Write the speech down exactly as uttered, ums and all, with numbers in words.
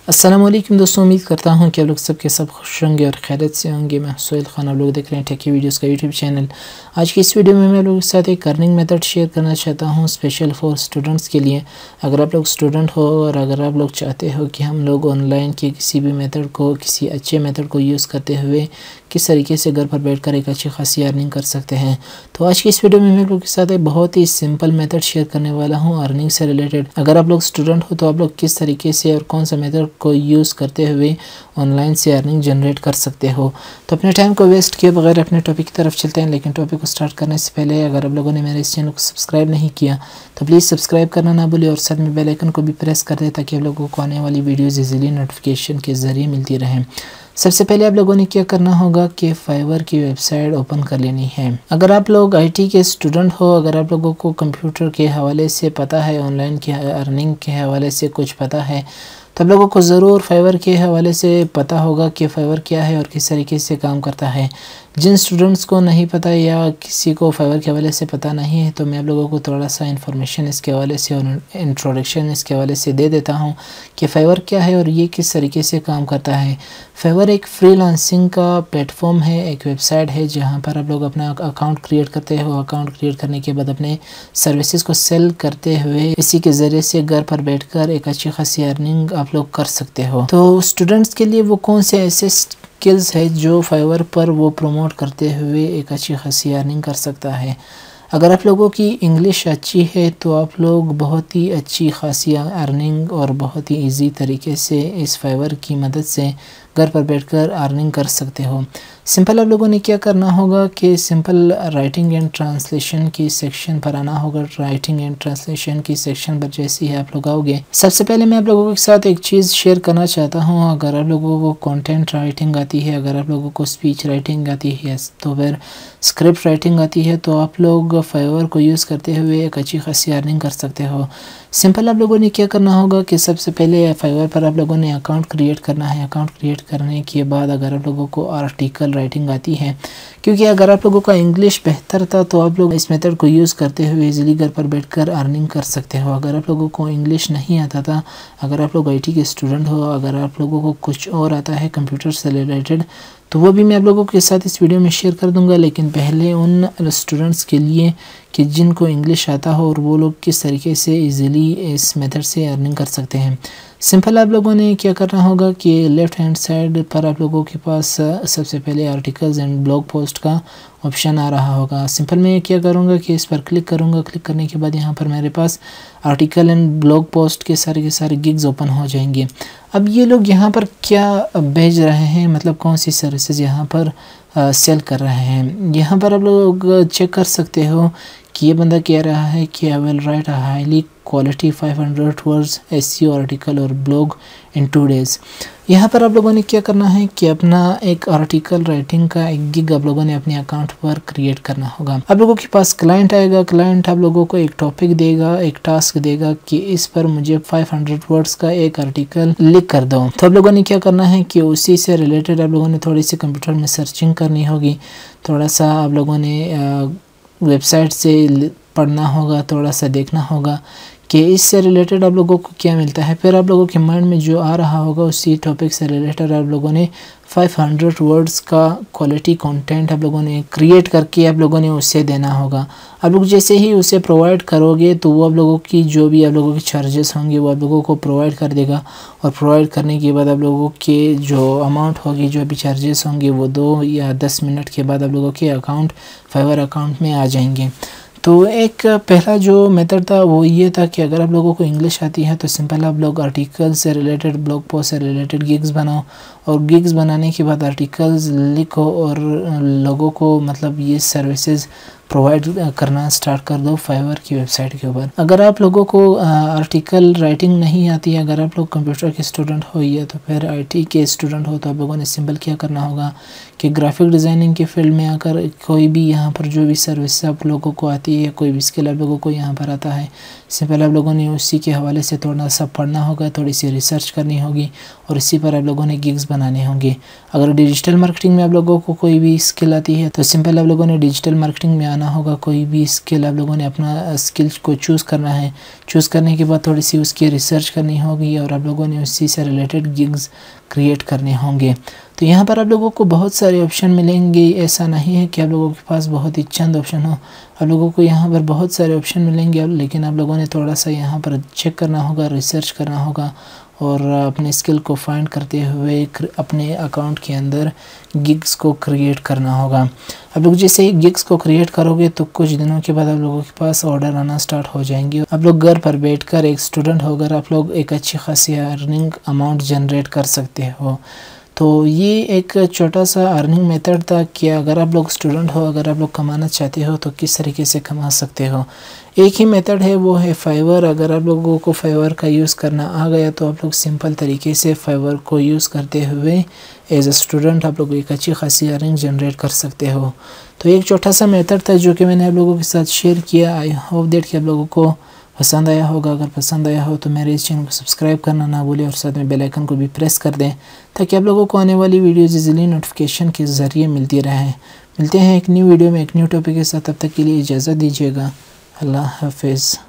अस्सलामुअलैकुम दोस्तों, उम्मीद करता हूं कि आप लोग सब के सब खुश होंगे और खैरियत से होंगे। मैं सोहेल खान, आप लोग देख रहे हैं टेकी वीडियोस का यूट्यूब चैनल। आज की इस वीडियो में मैं आप लोगों के साथ एक अर्निंग मेथड शेयर करना चाहता हूं स्पेशल फॉर स्टूडेंट्स के लिए। अगर आप लोग स्टूडेंट हो और अगर आप लोग चाहते हो कि हम लोग ऑनलाइन के किसी भी मेथड को, किसी अच्छे मेथड को यूज़ करते हुए किस तरीके से घर पर बैठकर एक अच्छी खासी अर्निंग कर सकते हैं, तो आज की इस वीडियो में मैं आप लोग के साथ एक बहुत ही सिंपल मेथड शेयर करने वाला हूँ अर्निंग से रिलेटेड। अगर आप लोग स्टूडेंट हो तो आप लोग किस तरीके से और कौन सा मेथड को यूज़ करते हुए ऑनलाइन से अर्निंग जनरेट कर सकते हो। तो अपने टाइम को वेस्ट किए बगैर अपने टॉपिक की तरफ चलते हैं। लेकिन टॉपिक को स्टार्ट करने से पहले अगर आप लोगों ने मेरे इस चैनल को सब्सक्राइब नहीं किया तो प्लीज़ सब्सक्राइब करना ना भूलिए और साथ में बेल आइकन को भी प्रेस कर दें ताकि आप लोगों को आने वाली वीडियोज़ इजीली नोटिफिकेशन के ज़रिए मिलती रहें। सबसे पहले आप लोगों ने क्या करना होगा कि फाइवर की वेबसाइट ओपन कर लेनी है। अगर आप लोग आईटी के स्टूडेंट हो, अगर आप लोगों को कंप्यूटर के हवाले से पता है, ऑनलाइन की अर्निंग के हवाले से कुछ पता है, तो आप लोगों को ज़रूर फाइवर के हवाले से पता होगा कि फाइवर क्या है और किस तरीके से काम करता है। जिन स्टूडेंट्स को नहीं पता या किसी को फाइवर के हवाले से पता नहीं है, तो मैं आप लोगों को थोड़ा सा इन्फॉर्मेशन इसके हवाले से और इंट्रोडक्शन इसके हवाले से दे देता हूं कि फाइवर क्या है और ये किस तरीके से काम करता है। फाइवर एक फ्रीलांसिंग का प्लेटफॉर्म है, एक वेबसाइट है जहां पर आप लोग अपना अकाउंट क्रिएट करते हो। अकाउंट क्रिएट करने के बाद अपने सर्विसेज को सेल करते हुए इसी के ज़रिए से घर पर बैठकर एक अच्छी खासी अर्निंग आप लोग कर सकते हो। तो स्टूडेंट्स के लिए वो कौन से ऐसे स्किल्स है जो फाइवर पर वो प्रमोट करते हुए एक अच्छी खासी अर्निंग कर सकता है। अगर आप लोगों की इंग्लिश अच्छी है तो आप लोग बहुत ही अच्छी खासी अर्निंग और बहुत ही इजी तरीके से इस फाइवर की मदद से घर पर बैठकर अर्निंग कर सकते हो। सिंपल आप लोगों ने क्या करना होगा कि सिंपल राइटिंग एंड ट्रांसलेशन की सेक्शन पर आना होगा। राइटिंग एंड ट्रांसलेशन की सेक्शन पर जैसे ही आप लोग आओगे, सबसे पहले मैं आप लोगों के साथ एक चीज़ शेयर करना चाहता हूँ। अगर आप लोगों को कंटेंट राइटिंग आती है, अगर आप लोगों को स्पीच राइटिंग आती है, तो फिर स्क्रिप्ट राइटिंग आती है, तो आप लोग फाइवर को यूज़ करते हुए एक अच्छी खासी अर्निंग कर सकते हो। सिंपल आप लोगों ने क्या करना होगा कि सबसे पहले फाइवर पर आप लोगों ने अकाउंट क्रिएट करना है। अकाउंट क्रिएट करने के बाद अगर आप लोगों को आर्टिकल राइटिंग आती है, क्योंकि अगर आप लोगों का इंग्लिश बेहतर था तो आप लोग इस मेथड को यूज़ करते हुए इजीली घर पर बैठकर अर्निंग कर सकते हो। अगर आप लोगों को इंग्लिश नहीं आता था, अगर आप लोग आईटी के स्टूडेंट हो, अगर आप लोगों को कुछ और आता है कंप्यूटर से रिलेटेड, तो वो भी मैं आप लोगों के साथ इस वीडियो में शेयर कर दूंगा। लेकिन पहले उन स्टूडेंट्स के लिए कि जिनको इंग्लिश आता हो और वो लोग किस तरीके से इजीली इस मेथड से अर्निंग कर सकते हैं। सिंपल आप लोगों ने क्या करना होगा कि लेफ़्ट हैंड साइड पर आप लोगों के पास सबसे पहले आर्टिकल्स एंड ब्लॉग पोस्ट का ऑप्शन आ रहा होगा। सिंपल मैं क्या करूँगा कि इस पर क्लिक करूँगा। क्लिक करने के बाद यहाँ पर मेरे पास आर्टिकल एंड ब्लॉग पोस्ट के सारे के सारे गिग्स ओपन हो जाएंगे। अब ये लोग यहाँ पर क्या भेज रहे हैं, मतलब कौन सी सर्विसेज यहाँ पर आ, सेल कर रहे हैं, यहाँ पर आप लोग चेक कर सकते हो कि ये बंदा कह रहा है कि I will write a highly quality five hundred words SEO article और ब्लॉग इन टू डेज़। यहाँ पर आप लोगों ने क्या करना है कि अपना एक आर्टिकल राइटिंग का एक गिग आप लोगों ने अपने अकाउंट पर क्रिएट करना होगा। आप लोगों के पास क्लाइंट आएगा, क्लाइंट आप लोगों को एक टॉपिक देगा, एक टास्क देगा कि इस पर मुझे फाइव हंड्रेड वर्ड्स का एक आर्टिकल लिख कर दो। तो आप लोगों ने क्या करना है कि उसी से रिलेटेड आप लोगों ने थोड़ी सी कंप्यूटर में सर्चिंग करनी होगी, थोड़ा सा आप लोगों ने वेबसाइट से पढ़ना होगा, थोड़ा सा देखना होगा कि इससे रिलेटेड आप लोगों को क्या मिलता है। फिर आप लोगों के माइंड में जो आ रहा होगा उसी टॉपिक से रिलेटेड आप लोगों ने फाइव हंड्रेड वर्ड्स का क्वालिटी कंटेंट आप लोगों ने क्रिएट करके आप लोगों ने उसे देना होगा। आप लोग जैसे ही उसे प्रोवाइड करोगे तो वो आप लोगों की जो भी आप लोगों के चार्जेस होंगे वो आप लोगों को प्रोवाइड कर देगा। और प्रोवाइड करने के बाद आप लोगों के जो अमाउंट होगी, जो भी चार्जेस होंगे, वो दो या दस मिनट के बाद आप लोगों के अकाउंट फाइवर अकाउंट में आ जाएंगे। तो एक पहला जो मेथड था वो ये था कि अगर आप लोगों को इंग्लिश आती है तो सिंपल आप लोग आर्टिकल से रिलेटेड, ब्लॉग पोस्ट से रिलेटेड गिग्स बनाओ और गिग्स बनाने के बाद आर्टिकल्स लिखो और लोगों को मतलब ये सर्विसेज प्रोवाइड करना स्टार्ट कर दो फाइवर की वेबसाइट के ऊपर। अगर आप लोगों को आर्टिकल राइटिंग नहीं आती है, अगर आप लोग कंप्यूटर के स्टूडेंट हो या तो फिर आईटी के स्टूडेंट हो, तो आप लोगों ने सिंपल क्या करना होगा कि ग्राफिक डिज़ाइनिंग के फील्ड में आकर कोई भी यहाँ पर जो भी सर्विस आप लोगों को आती है, कोई भी स्किल आप लोगों को यहाँ पर आता है, सिंपल आप लोगों ने उसी के हवाले से थोड़ा सा पढ़ना होगा, थोड़ी सी रिसर्च करनी होगी और इसी पर आप लोगों ने गिग्स बनाने होंगे। अगर डिजिटल मार्केटिंग में आप लोगों को कोई भी स्किल आती है तो सिंपल आप लोगों ने डिजिटल मार्केटिंग में आना होगा। कोई भी स्किल आप लोगों ने अपना स्किल्स को चूज़ करना है, चूज़ करने के बाद थोड़ी सी उसकी रिसर्च करनी होगी और आप लोगों ने उसी से रिलेटेड गिग्स क्रिएट करने होंगे। तो यहाँ पर आप लोगों को बहुत सारे ऑप्शन मिलेंगे, ऐसा नहीं है कि आप लोगों के पास बहुत ही चंद ऑप्शन हो। आप लोगों को यहाँ पर बहुत सारे ऑप्शन मिलेंगे, लेकिन आप लोगों ने थोड़ा सा यहाँ पर चेक करना होगा, रिसर्च करना होगा और अपने स्किल को फाइंड करते हुए अपने अकाउंट के अंदर गिग्स को क्रिएट करना होगा। आप लोग जैसे ही गिग्स को क्रिएट करोगे तो कुछ दिनों के बाद आप लोगों के पास ऑर्डर आना स्टार्ट हो जाएंगे। आप लोग घर पर बैठकर एक स्टूडेंट होकर आप लोग एक अच्छी खासी अर्निंग अमाउंट जनरेट कर सकते हो। तो ये एक छोटा सा अर्निंग मेथड था कि अगर आप लोग स्टूडेंट हो, अगर आप लोग कमाना चाहते हो तो किस तरीके से कमा सकते हो। एक ही मेथड है, वो है फाइवर। अगर आप लोगों को फाइवर का यूज़ करना आ गया तो आप लोग सिंपल तरीके से फाइवर को यूज़ करते हुए एज अ स्टूडेंट आप लोग एक अच्छी खासी अर्निंग जनरेट कर सकते हो। तो एक छोटा सा मेथड था जो कि मैंने आप लोगों के साथ शेयर किया। आई होप दैट कि आप लोगों को पसंद आया होगा। अगर पसंद आया हो तो मेरे इस चैनल को सब्सक्राइब करना ना भूलें और साथ में बेल आइकन को भी प्रेस कर दें ताकि आप लोगों को आने वाली वीडियोज़ इजीली नोटिफिकेशन के ज़रिए मिलती रहें। मिलते हैं एक न्यू वीडियो में एक न्यू टॉपिक के साथ, तब तक के लिए इजाज़त दीजिएगा। अल्लाह हाफिज़।